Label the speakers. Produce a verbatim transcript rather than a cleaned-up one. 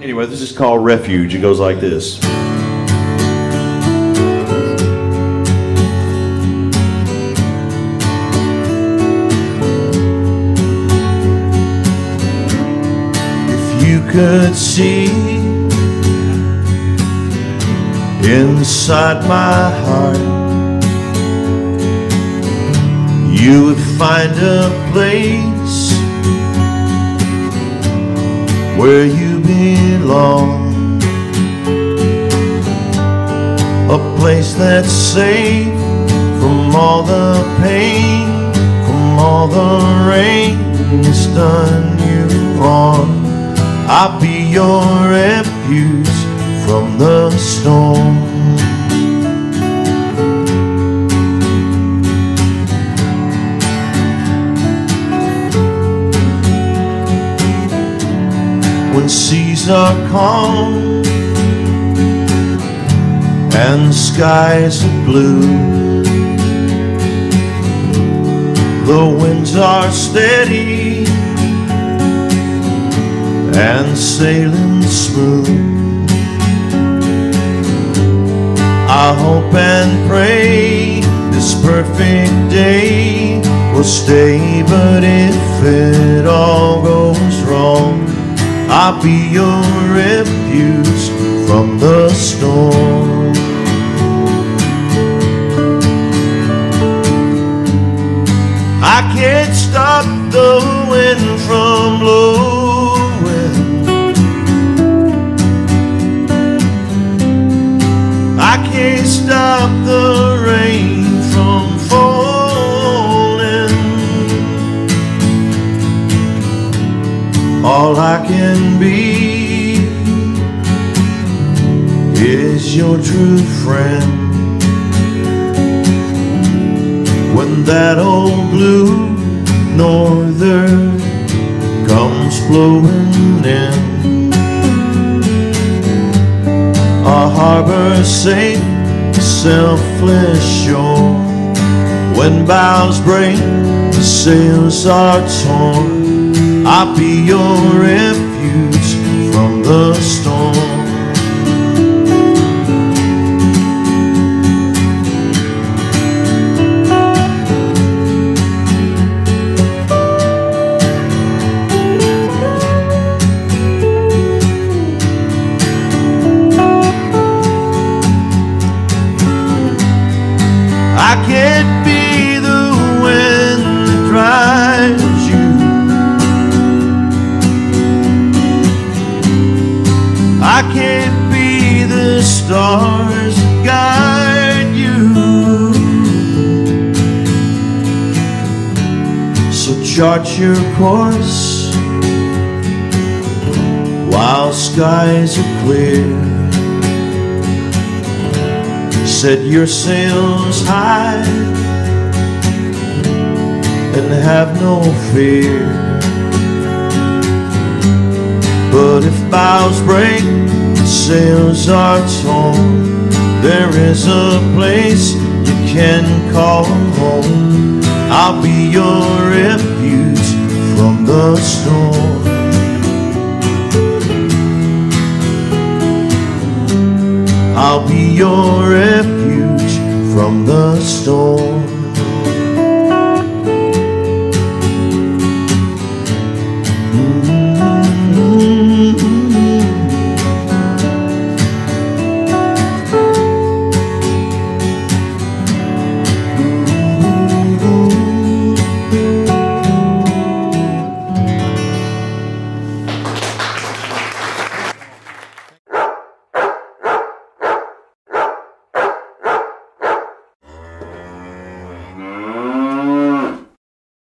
Speaker 1: Anyway, this is called Refuge. It goes like this. If you could see inside my heart, you would find a place where you belong, a place that's safe from all the pain, from all the rain that's done you wrong. I'll be your refuge from the storm. When seas are calm and skies are blue, the winds are steady and sailing smooth, I hope and pray this perfect day will stay. But if it all goes wrong, I'll be your refuge from the storm. I can't stop the wind from blowing, I can't stop the rain from falling. All I can be is your true friend. When that old blue norther comes blowing in, a harbor safe, selfless shore. When bows break, the sails are torn, I'll be your refuge from the storm. I can't be the wind that drives you, I can't be the stars that guide you. So chart your course while skies are clear, set your sails high and have no fear. But if bows break, sails are torn, there is a place you can call home. I'll be your refuge from the storm. I'll be your refuge from the storm.